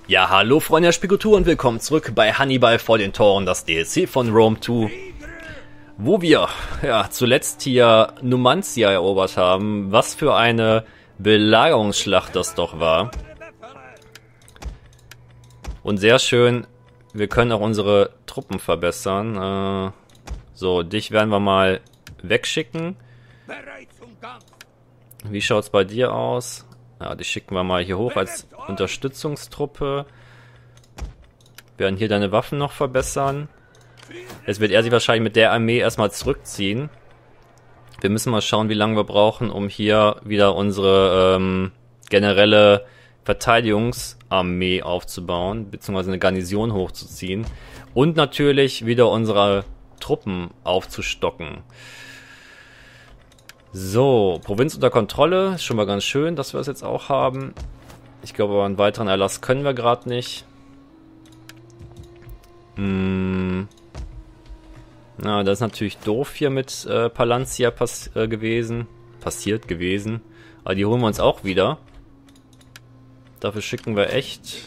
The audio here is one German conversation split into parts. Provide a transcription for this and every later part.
Ja, hallo Freunde der Spielkultur und willkommen zurück bei Hannibal vor den Toren, das DLC von Rome 2, wo wir zuletzt hier Numantia erobert haben. Was für eine Belagerungsschlacht das doch war. Und sehr schön, wir können auch unsere Truppen verbessern. So, dich werden wir mal wegschicken. Wie schaut's bei dir aus? Ja, die schicken wir mal hier hoch als Unterstützungstruppe. Wir werden hier deine Waffen noch verbessern. Jetzt wird er sich wahrscheinlich mit der Armee erstmal zurückziehen. Wir müssen mal schauen, wie lange wir brauchen, um hier wieder unsere generelle Verteidigungsarmee aufzubauen, beziehungsweise eine Garnison hochzuziehen. Und natürlich wieder unsere Truppen aufzustocken. So, Provinz unter Kontrolle. Ist schon mal ganz schön, dass wir das jetzt auch haben. Ich glaube, aber einen weiteren Erlass können wir gerade nicht. Na, das ist natürlich doof hier mit Palancia passiert gewesen. Aber die holen wir uns auch wieder. Dafür schicken wir echt.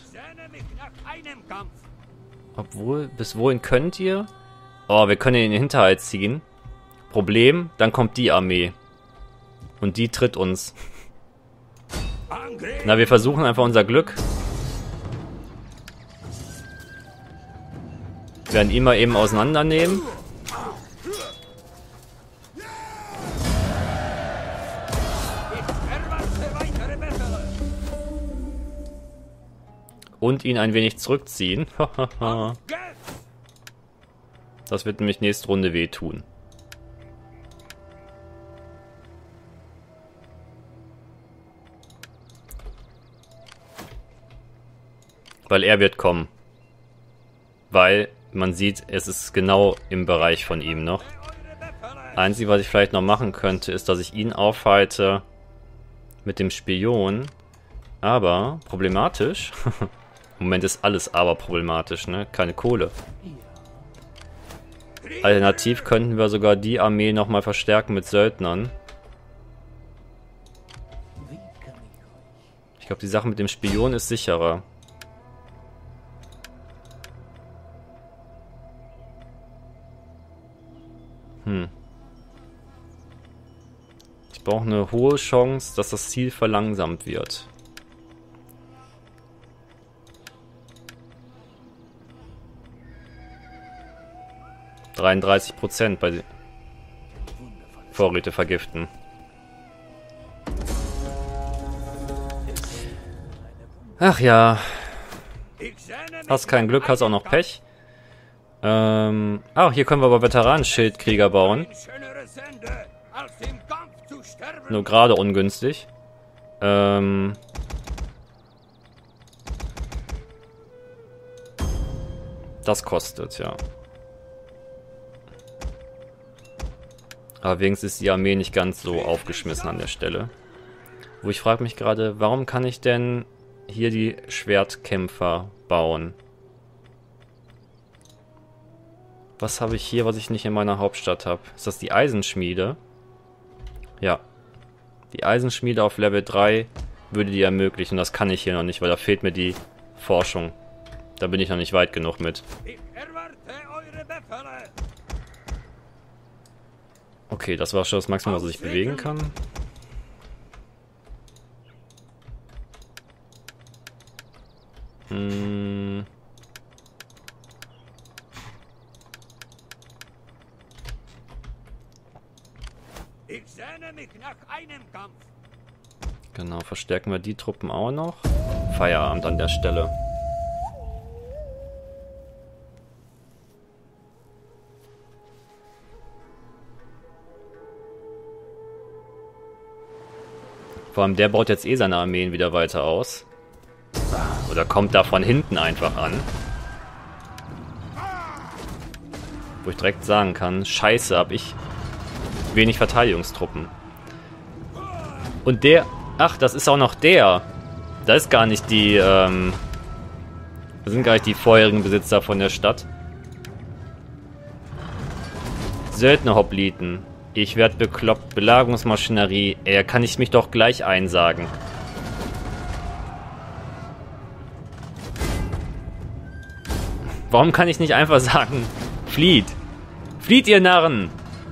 Obwohl, bis wohin könnt ihr? Oh, wir können in den Hinterhalt ziehen. Problem, dann kommt die Armee. Und die tritt uns. Na, wir versuchen einfach unser Glück. Wir werden ihn mal eben auseinandernehmen. Und ihn ein wenig zurückziehen. Das wird nämlich nächste Runde wehtun. Weil er wird kommen. Weil man sieht, es ist genau im Bereich von ihm noch. Einzige, was ich vielleicht noch machen könnte, ist, dass ich ihn aufhalte mit dem Spion. Aber problematisch. Im Moment ist alles aber problematisch, ne? Keine Kohle. Alternativ könnten wir sogar die Armee nochmal verstärken mit Söldnern. Ich glaube, die Sache mit dem Spion ist sicherer. Ich brauche eine hohe Chance, dass das Ziel verlangsamt wird. %33 bei Vorräte vergiften. Ach ja. Hast kein Glück, hast auch noch Pech. Hier können wir aber Veteranenschildkrieger bauen. Nur gerade ungünstig. Das kostet, ja. Aber wenigstens ist die Armee nicht ganz so aufgeschmissen an der Stelle. Wo ich frage mich gerade, warum kann ich denn hier die Schwertkämpfer bauen? Was habe ich hier, was ich nicht in meiner Hauptstadt habe? Ist das die Eisenschmiede? Ja. Die Eisenschmiede auf Level 3 würde die ermöglichen. Das kann ich hier noch nicht, weil da fehlt mir die Forschung. Da bin ich noch nicht weit genug mit. Okay, das war schon das Maximum, was ich bewegen kann. Ich sehne mich nach einem Kampf. Genau, verstärken wir die Truppen auch noch. Feierabend an der Stelle. Vor allem der baut jetzt eh seine Armeen wieder weiter aus. Oder kommt da von hinten einfach an. Wo ich direkt sagen kann, scheiße, hab ich wenig Verteidigungstruppen. Und der... Ach, das ist auch noch der. Das ist gar nicht die... Das sind gar nicht die vorherigen Besitzer von der Stadt. Söldnerhopliten. Ich werde bekloppt. Belagerungsmaschinerie. Kann ich mich doch gleich einsagen. Warum kann ich nicht einfach sagen, flieht? Flieht, ihr Narren!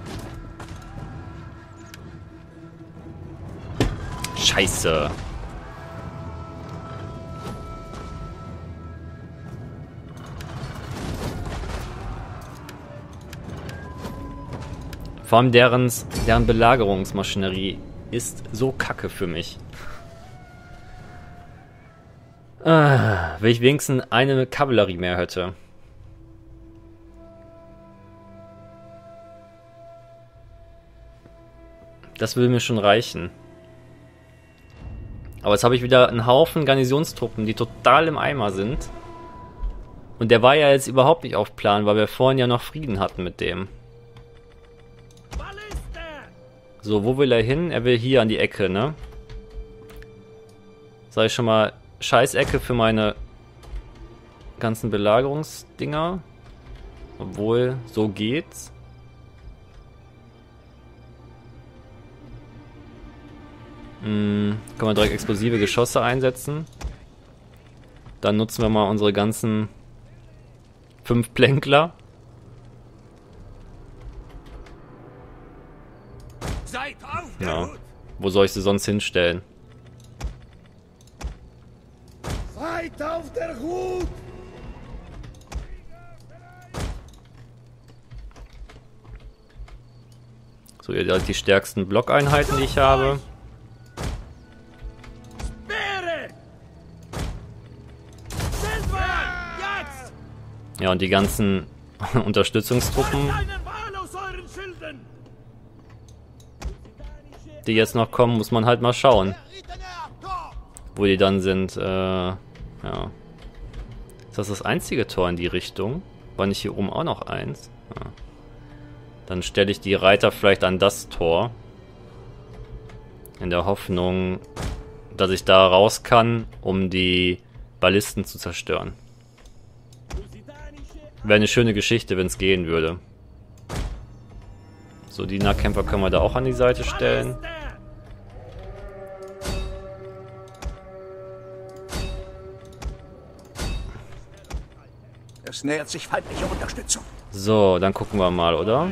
Scheiße. Vor allem deren Belagerungsmaschinerie ist so kacke für mich. Wenn ich wenigstens eine Kavallerie mehr hätte. Das würde mir schon reichen. Aber jetzt habe ich wieder einen Haufen Garnisonstruppen, die total im Eimer sind. Und der war ja jetzt überhaupt nicht auf Plan, weil wir vorhin ja noch Frieden hatten mit dem. So, wo will er hin? Er will hier an die Ecke, ne? Sag ich schon mal, Scheißecke für meine ganzen Belagerungsdinger. Obwohl, so geht's. Können wir direkt explosive Geschosse einsetzen. Dann nutzen wir mal unsere ganzen 5 Plänkler. Ja. Wo soll ich sie sonst hinstellen? Seid auf der Hut! So, ihr seid die stärksten Blockeinheiten, die ich habe. Ja, und die ganzen Unterstützungstruppen, die jetzt noch kommen, muss man halt mal schauen, wo die dann sind. Ja. Ist das einzige Tor in die Richtung? War nicht hier oben auch noch eins? Ja. Dann stelle ich die Reiter vielleicht an das Tor. In der Hoffnung, dass ich da raus kann, um die Ballisten zu zerstören. Wäre eine schöne Geschichte, wenn es gehen würde. So, die Nahkämpfer können wir da auch an die Seite stellen. Es nähert sich feindliche Unterstützung. So, dann gucken wir mal, oder?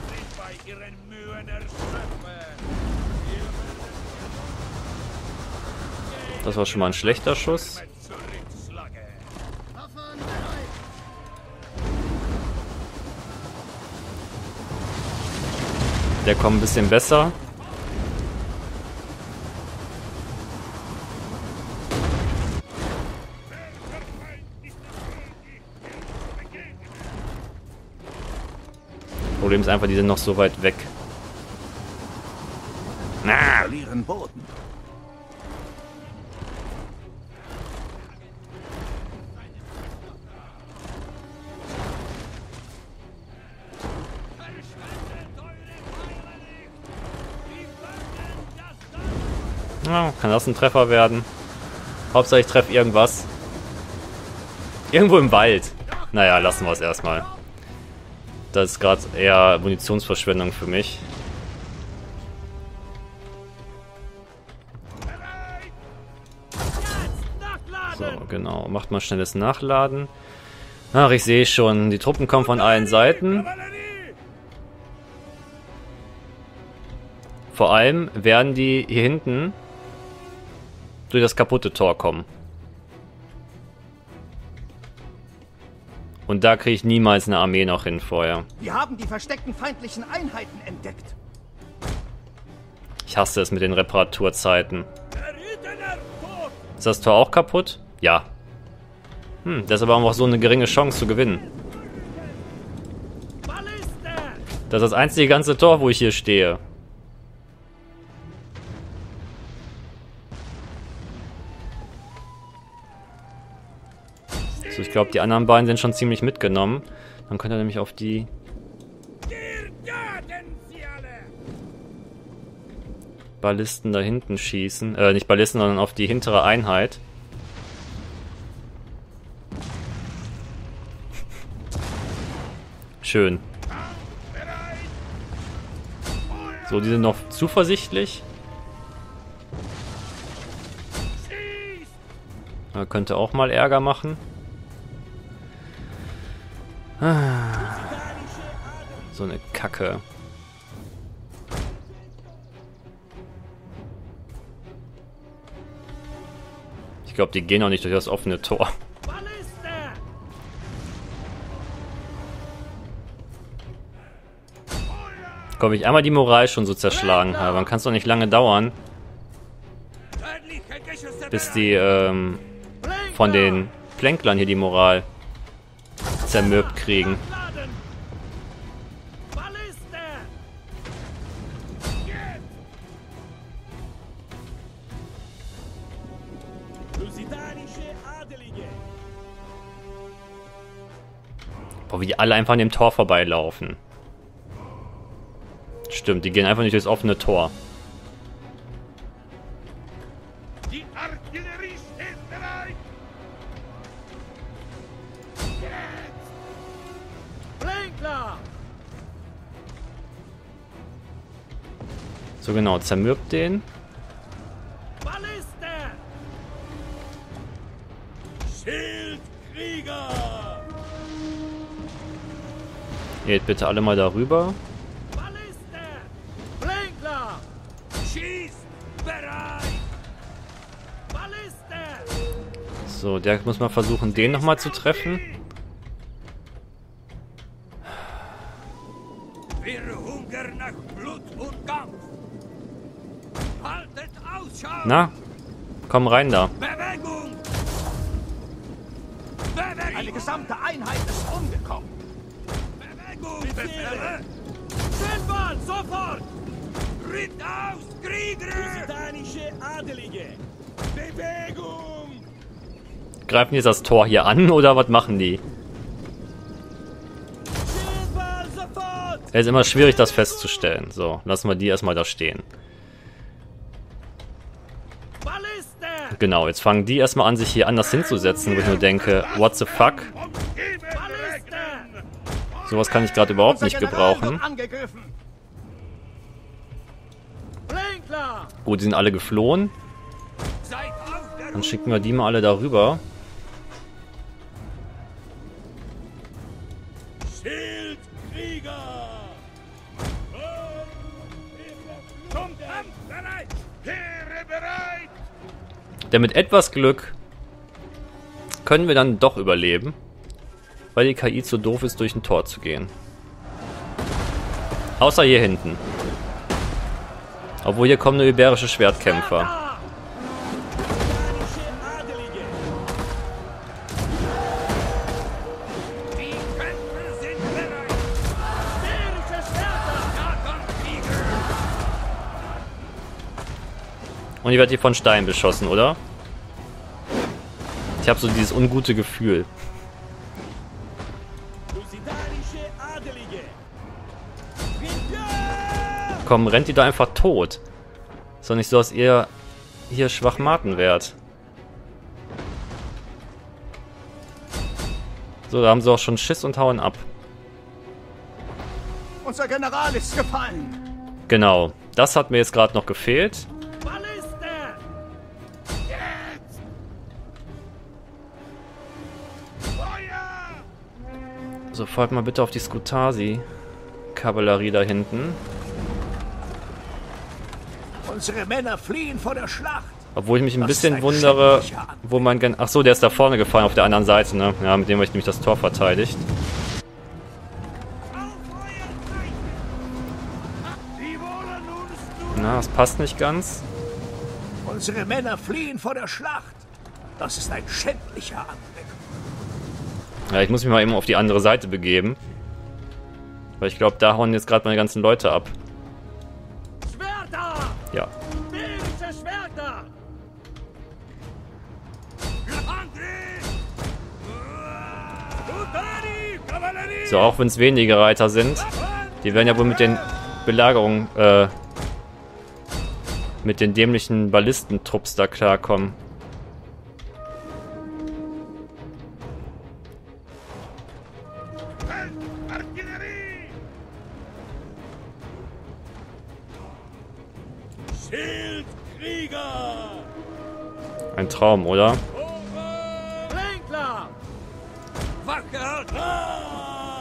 Das war schon mal ein schlechter Schuss. Der kommt ein bisschen besser. Problem ist einfach, die sind noch so weit weg. Verlieren Boden. Ja, kann das ein Treffer werden? Hauptsache ich treffe irgendwas. Irgendwo im Wald. Naja, lassen wir es erstmal. Das ist gerade eher Munitionsverschwendung für mich. So, genau. Macht mal schnelles Nachladen. Ach, ich sehe schon. Die Truppen kommen von allen Seiten. Vor allem werden die hier hinten durch das kaputte Tor kommen. Und da kriege ich niemals eine Armee noch hin vorher. Wir haben die versteckten feindlichen Einheiten entdeckt. Ich hasse es mit den Reparaturzeiten. Ist das Tor auch kaputt? Ja. Das ist aber auch so eine geringe Chance zu gewinnen. Das ist das einzige ganze Tor, wo ich hier stehe. So, ich glaube, die anderen beiden sind schon ziemlich mitgenommen. Dann könnt ihr nämlich auf die... Ballisten da hinten schießen. Nicht Ballisten, sondern auf die hintere Einheit. Schön. So, die sind noch zuversichtlich. Könnte auch mal Ärger machen. So eine Kacke. Ich glaube, die gehen auch nicht durch das offene Tor. Komm, ich einmal die Moral schon so zerschlagen habe, dann kann es doch nicht lange dauern, bis die von den Plänklern hier die Moral zermürbt kriegen. Boah, wie die alle einfach an dem Tor vorbeilaufen. Stimmt, die gehen einfach nicht durchs offene Tor. Die Artillerie steht bereit! Plänkler! So genau, zermürbt den. Balliste! Schildkrieger! Geht bitte alle mal darüber. So, der muss mal versuchen, den nochmal zu treffen. Wir hungern nach Blut und Kampf. Haltet Ausschau. Na, komm rein da. Bewegung. Eine gesamte Einheit ist umgekommen. Bewegung. Befehle. Schildbahn, sofort. Ritt aus, Krieger. Lusitanische Adelige. Bewegung. Greifen die jetzt das Tor hier an oder was machen die? Es ist immer schwierig, das festzustellen. So, lassen wir die erstmal da stehen. Genau, jetzt fangen die erstmal an, sich hier anders hinzusetzen, wo ich nur denke, what the fuck? Sowas kann ich gerade überhaupt nicht gebrauchen. Gut, die sind alle geflohen. Dann schicken wir die mal alle darüber. Denn mit etwas Glück können wir dann doch überleben, weil die KI zu doof ist, durch ein Tor zu gehen. Außer hier hinten. Obwohl hier kommen nur iberische Schwertkämpfer. Und ich werde hier von Stein beschossen, oder? Ich habe so dieses ungute Gefühl. Komm, rennt die da einfach tot. Ist doch nicht so, dass ihr hier Schwachmaten wärt. So, da haben sie auch schon Schiss und hauen ab. Unser General ist gefallen. Genau, das hat mir jetzt gerade noch gefehlt. So, folgt mal bitte auf die Skutasi-Kavallerie da hinten. Unsere Männer fliehen vor der Schlacht. Obwohl ich mich ein bisschen wundere, wo mein Gen... Ach so, der ist da vorne gefallen, auf der anderen Seite, ne? Ja, mit dem habe ich nämlich das Tor verteidigt. Na, das passt nicht ganz. Unsere Männer fliehen vor der Schlacht. Das ist ein schändlicher Anblick. Ja, ich muss mich mal eben auf die andere Seite begeben. Weil ich glaube, da hauen jetzt gerade meine ganzen Leute ab. Schwerter! Ja. Iberische Schwerter! So, auch wenn es wenige Reiter sind. Die werden ja wohl mit den Belagerungen, mit den dämlichen Ballistentrupps da klarkommen. Ein Traum, oder?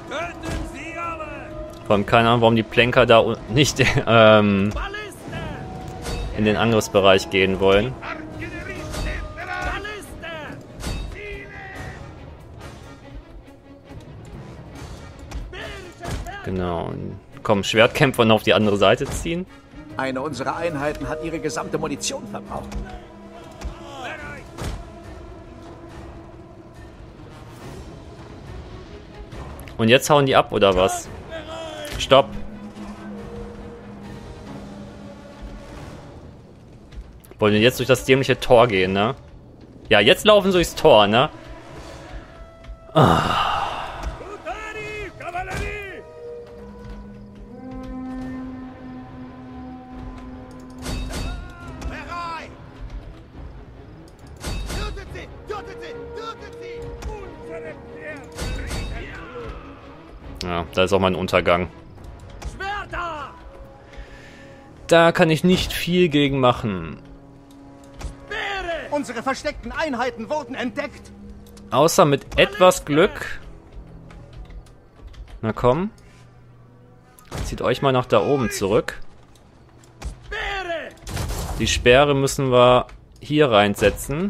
Töten sie alle! Vor allem keine Ahnung, warum die Plenker da nicht in Balliste! den Angriffsbereich gehen wollen. Artillerie steht bereit! Balliste! Genau. Komm, Schwertkämpfer noch auf die andere Seite ziehen. Eine unserer Einheiten hat ihre gesamte Munition verbraucht. Und jetzt hauen die ab, oder was? Stopp! Wollen wir jetzt durch das dämliche Tor gehen, ne? Ja, jetzt laufen sie durchs Tor, ne? Brutali! Kavallerie! Bereit! Tötet sie! Tötet sie! Tötet sie! Unsere Pferde! Ja, da ist auch mein Untergang. Schwerter! Da kann ich nicht viel gegen machen. Speere! Unsere versteckten Einheiten wurden entdeckt. Außer mit etwas Glück. Na komm. Zieht euch mal nach da oben zurück. Speere! Die Speere müssen wir hier reinsetzen.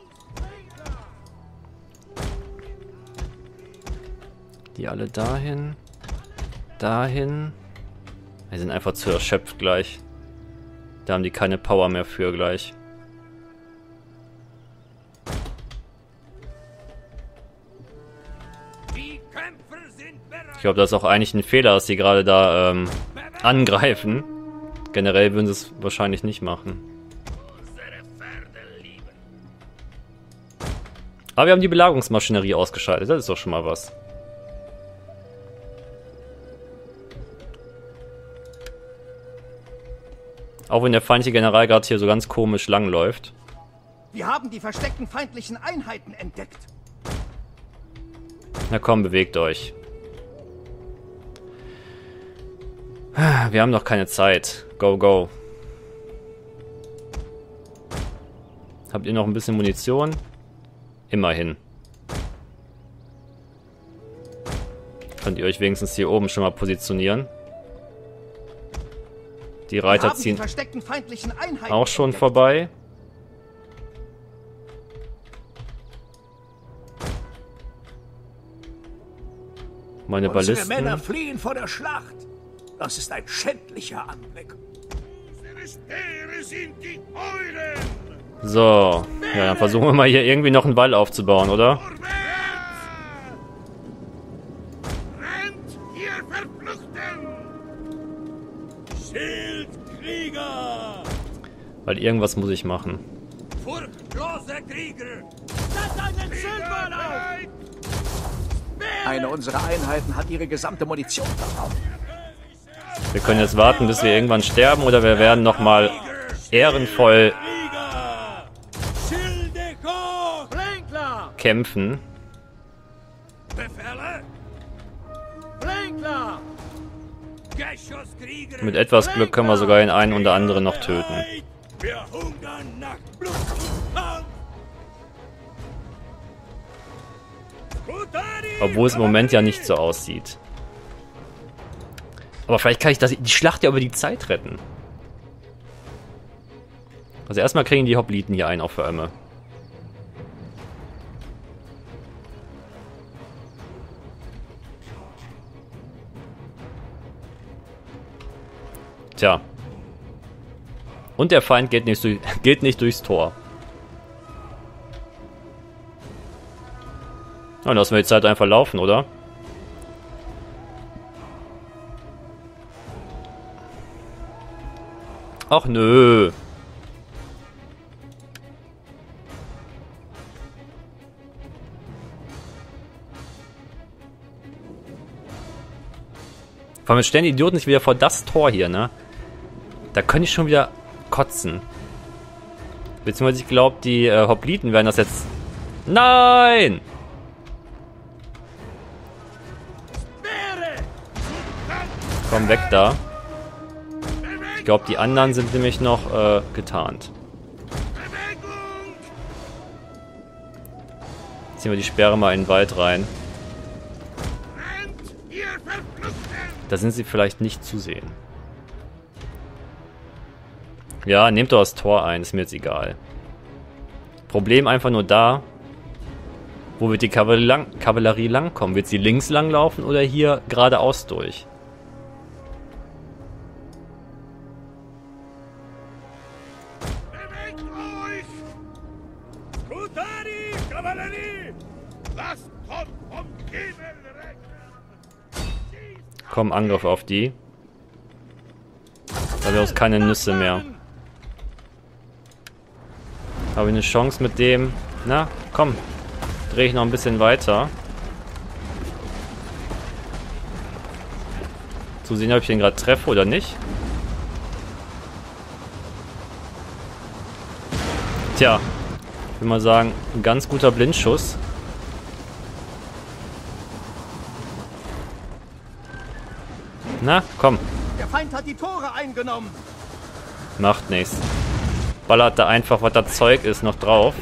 Die alle dahin. Dahin. Die sind einfach zu erschöpft gleich. Da haben die keine Power mehr für gleich. Die Kämpfer sind bereit! Ich glaube, das ist auch eigentlich ein Fehler, dass sie gerade da angreifen. Generell würden sie es wahrscheinlich nicht machen. Unsere Pferde lieben! Aber wir haben die Belagerungsmaschinerie ausgeschaltet. Das ist doch schon mal was. Auch wenn der feindliche General gerade hier so ganz komisch langläuft. Wir haben die versteckten feindlichen Einheiten entdeckt. Na komm, bewegt euch. Wir haben noch keine Zeit. Go, go. Habt ihr noch ein bisschen Munition? Immerhin. Könnt ihr euch wenigstens hier oben schon mal positionieren? Die Wir Reiter haben die ziehen versteckten feindlichen Einheiten auch schon entdeckt. vorbei. Meine Unsere Männer Ballisten. fliehen vor der Schlacht. Das ist ein schändlicher Anblick. Unsere Speere sind die euren! So. Ja, dann versuchen wir mal hier irgendwie noch einen Wall aufzubauen, oder? Vorwärts! Rennt, ihr Verfluchten! Schildkrieger! Weil irgendwas muss ich machen. Furchtlose Krieger! Setzt einen Schildwall auf! Eine unserer Einheiten hat ihre gesamte Munition verbraucht. Wir können jetzt warten, bis wir irgendwann sterben, oder wir werden nochmal ehrenvoll Krieger! Schilde hoch! Blinkler! kämpfen. Befehle! Blinkler! Geschosskrieger! Mit etwas Glück können wir sogar den einen oder anderen noch töten. Wir hungern nach Blut und Kampf! Obwohl es im Moment ja nicht so aussieht. Aber vielleicht kann ich die Schlacht ja über die Zeit retten. Also erstmal kriegen die Hopliten hier einen auf für Ömme. Tja. Und der Feind geht nicht durchs Tor. Dann lassen wir die Zeit einfach laufen, oder? Ach nö. Vor allem stellen die Idioten nicht wieder vor das Tor hier, ne? Da könnte ich schon wieder kotzen. Beziehungsweise ich glaube, die Hopliten werden das jetzt... Nein! Komm weg da. Ich glaube, die anderen sind nämlich noch getarnt. Ziehen wir die Sperre mal in den Wald rein. Da sind sie vielleicht nicht zu sehen. Ja, nehmt doch das Tor ein, ist mir jetzt egal. Problem einfach nur da, wo wird die Kavallerie langkommen? Wird sie links langlaufen oder hier geradeaus durch? Bewegt euch! Scutari, Kavallerie! Lasst kommt vom Himmelrecht! Komm, Angriff auf die. Da haben wir uns keine Nüsse mehr. Habe ich eine Chance mit dem... Na, komm. Drehe ich noch ein bisschen weiter. Zu sehen, ob ich den gerade treffe oder nicht. Tja, ich will mal sagen, ein ganz guter Blindschuss. Na, komm. Der Feind hat die Tore eingenommen. Macht nichts. Ballert da einfach, was das Zeug ist, noch drauf.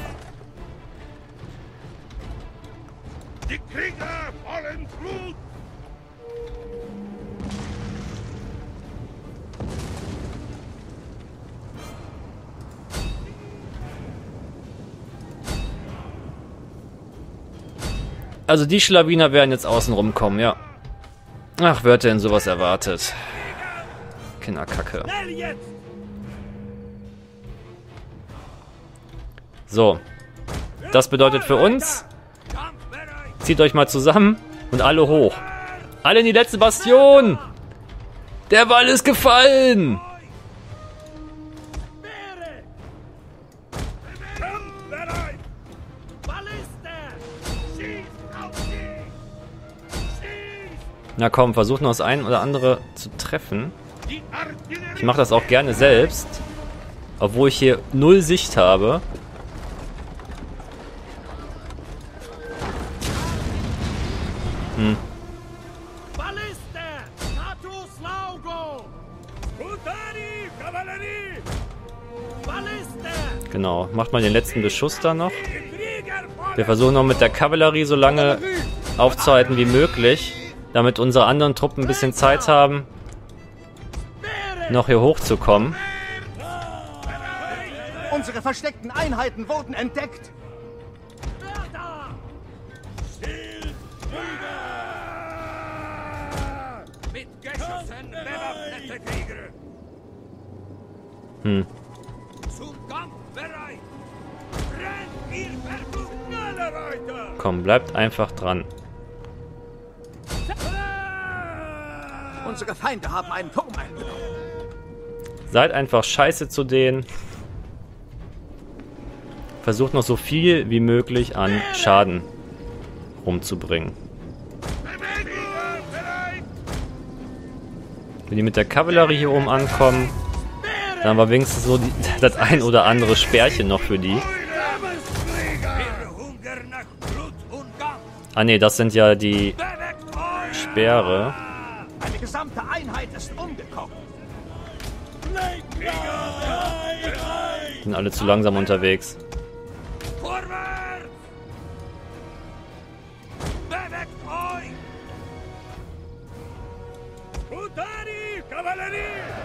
Die Krieger wollen Blut! Also die Schlawiner werden jetzt außen rumkommen, ja. Ach, wer hat denn sowas erwartet? Kinderkacke. Schnell jetzt! So. Das bedeutet für uns, Kampfbereit! zieht euch mal zusammen und alle hoch. Alle in die letzte Bastion! Der Wall ist gefallen! Speere! Kampfbereit! Balliste! Schießt auf sie! Schießt! Na komm, versucht noch das ein oder andere zu treffen. Die Artillerie! Ich mache das auch gerne selbst. Obwohl ich hier null Sicht habe. Balliste! Status Laugo! Scutari, Kavallerie! Balliste! Genau, macht mal den letzten Beschuss da noch. Die Krieger wollen Wir versuchen noch mit der Kavallerie so lange aufzuhalten wie möglich, damit unsere anderen Truppen ein bisschen Zeit haben, noch hier hochzukommen. Unsere versteckten Einheiten wurden entdeckt. Werder! Mit Geschossen bewaffnete Krieger! Zum Kampf bereit! Brennt ihr Versuch! Schneller weiter! Komm, bleibt einfach dran. Unsere Feinde haben einen Turm eingenommen. Seid einfach scheiße zu denen. Versucht noch so viel wie möglich an Schaden rumzubringen. Wenn die mit der Kavallerie hier oben ankommen, dann haben wir wenigstens so das ein oder andere Speerchen noch für die. Wir Hunger nach Blut und Kampf! Ah ne, das sind ja die Bewegt euch! Speere. Eine gesamte Einheit ist umgekommen. Sind alle zu langsam unterwegs. Vorwärts! Bewegt euch! Scutari, Kavallerie!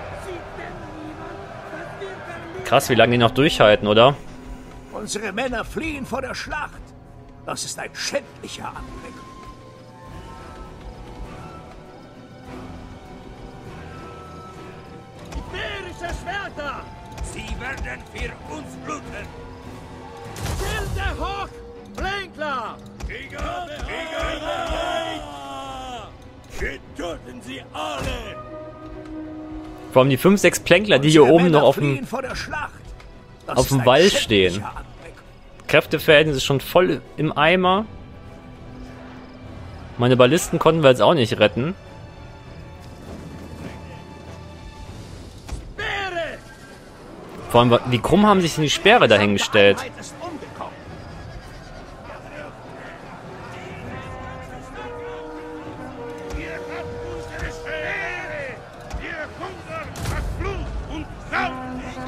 Krass, wie lange die noch durchhalten, oder? Unsere Männer fliehen vor der Schlacht. Das ist ein schändlicher Anblick. Iberische Schwerter! Sie werden für uns bluten! Schilde hoch! Blinkler! Krieger! Wir töten sie alle! Vor allem die 5, 6 Plänkler, die hier Unsere oben Männer noch fliehen vor der Schlacht. Das auf ist dem ein Wall schändlicher stehen. Anblick. Kräfteverhältnis ist schon voll im Eimer. Meine Ballisten konnten wir jetzt auch nicht retten. Speere! Vor allem, wie krumm haben sich denn die Speere dahingestellt? Einheit ist umgekommen. Ihr habt unsere Speere! Wir hungern nach Blut und Kampf!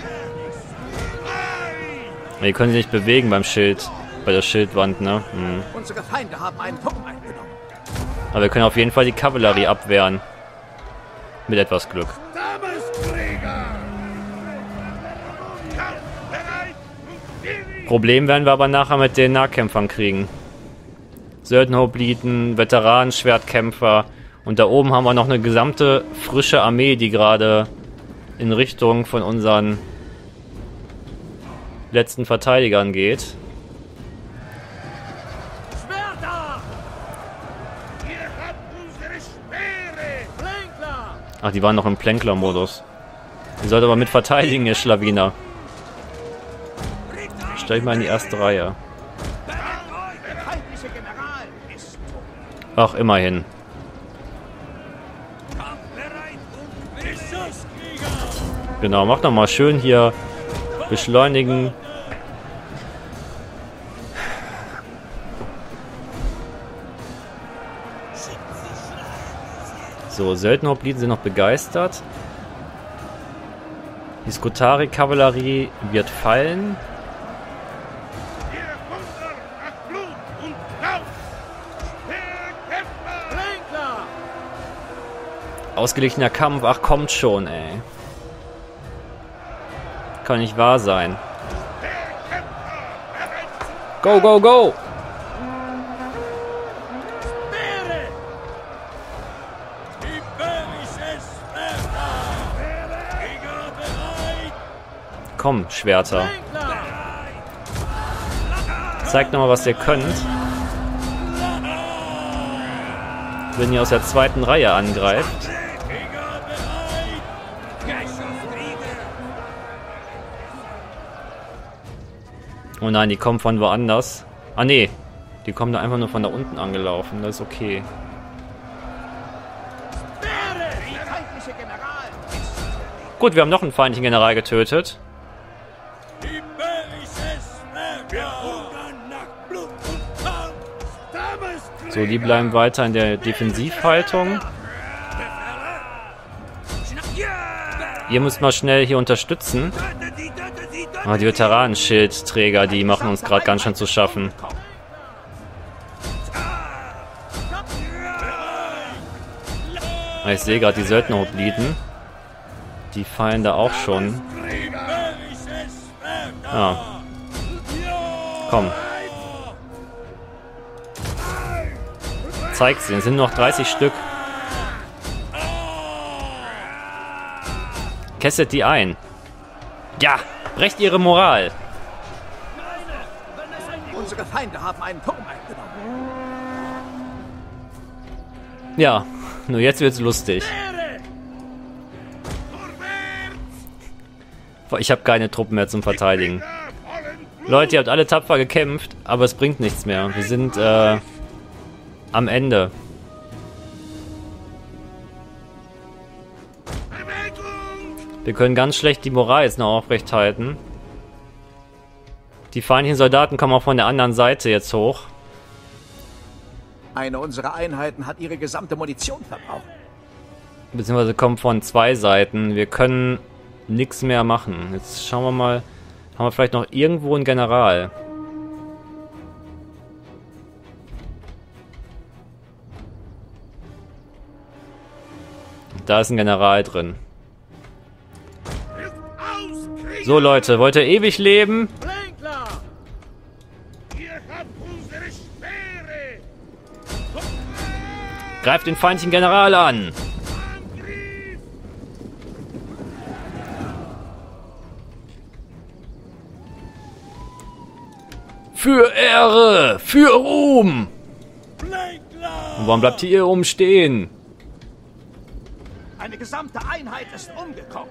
Ei! Die können sich nicht bewegen beim Schild. Bei der Schildwand, ne? Unsere Feinde haben einen Turm eingenommen. Aber wir können auf jeden Fall die Kavallerie abwehren. Mit etwas Glück. Problem werden wir aber nachher mit den Nahkämpfern kriegen. Söldnerhopliten, Veteranen, Schwertkämpfer. Und da oben haben wir noch eine gesamte frische Armee, die gerade in Richtung von unseren letzten Verteidigern geht. Schwerter! Ihr habt unsere Speere! Plänkler! Ach, die waren noch im Plänkler-Modus. Ihr sollt aber mit verteidigen, ihr Schlawiner. Stell ich mal in die erste Reihe. Der feindliche General ist tot. Ach, immerhin. Kampfbereit und Beschusskrieger! Genau, macht noch mal schön hier beschleunigen. So, Söldnerhopliten sind noch begeistert. Die Skutari-Kavallerie wird fallen. Ihr Hunger nach Blut und Kampf! Schwerkämpfer! Plänkler! Ausgeglichener Kampf, ach kommt schon, ey. Kann nicht wahr sein. Go, go, go! Speere! Iberisches Schwerter! Krieger bereit! Komm, Schwerter. Plänkler! Zeigt nochmal, was ihr könnt. Wenn ihr aus der zweiten Reihe angreift. Krieger bereit! Beschusskrieger! Oh nein, die kommen von woanders. Ah nee, die kommen da einfach nur von da unten angelaufen. Das ist okay. Speere! Der feindliche General ist Gut, wir haben noch einen feindlichen General getötet. Iberisches Schwerter! Wir hungern nach Blut und Kampf! Stammeskrieger! So, die bleiben weiter in der Defensivhaltung. Ihr müsst mal schnell hier unterstützen. Ah, die Veteranenschildträger, die machen uns gerade ganz schön zu schaffen. Ah, ich sehe gerade die Söldnerhopliten. Die fallen da auch schon. Ah. Komm. Zeigt sie, es sind noch 30 Stück. Kesselt die ein. Ja, brecht ihre Moral. Unsere Feinde haben einen Turm eingenommen. Ja, nur jetzt wird's lustig. Ich habe keine Truppen mehr zum Verteidigen. Leute, ihr habt alle tapfer gekämpft, aber es bringt nichts mehr. Wir sind am Ende. Wir können ganz schlecht die Moral jetzt noch aufrecht halten. Die feindlichen Soldaten kommen auch von der anderen Seite jetzt hoch. Eine unserer Einheiten hat ihre gesamte Munition verbraucht. Beziehungsweise kommen von zwei Seiten. Wir können nichts mehr machen. Jetzt schauen wir mal. Haben wir vielleicht noch irgendwo einen General? Da ist ein General drin. So Leute, wollt ihr ewig leben? Plänkler! Ihr habt unsere Speere! Greift den feindlichen General an! Angriff! Für Ehre! Für Ruhm! Plänkler! Und warum bleibt ihr oben stehen? Eine gesamte Einheit ist umgekommen.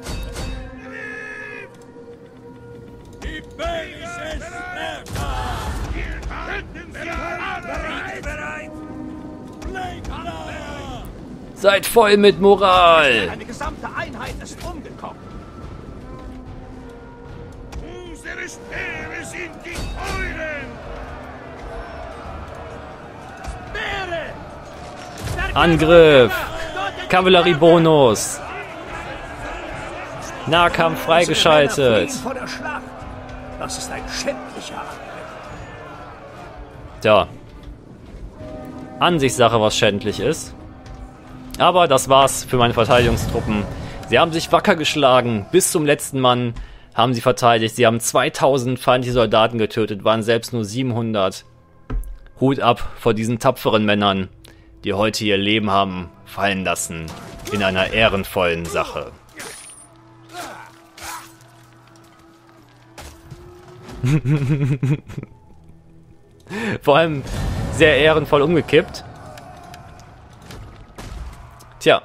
Iberisches Schwerter! Halten Sie bereit! Plänkler! Seid voll mit Moral! Eine gesamte Einheit ist umgekommen. Unsere Speere sind die euren! Speere! Angriff! Kavalleriebonus! Nahkampf freigeschaltet! Männer fliehen vor der Schlacht. Das ist ein schändlicher Angriff. Tja. Ansichtssache, was schändlich ist. Aber das war's für meine Verteidigungstruppen. Sie haben sich wacker geschlagen, bis zum letzten Mann haben sie verteidigt. Sie haben 2000 feindliche Soldaten getötet, waren selbst nur 700. Hut ab vor diesen tapferen Männern, die heute ihr Leben haben fallen lassen in einer ehrenvollen Sache. Vor allem sehr ehrenvoll umgekippt. Tja.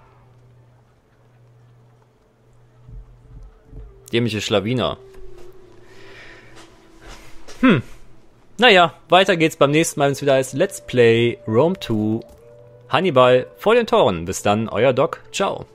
Dämliche Schlawiner. Naja, weiter geht's beim nächsten Mal, wenn es wieder heißt Let's Play Rome 2 Hannibal vor den Toren. Bis dann, euer Doc. Ciao.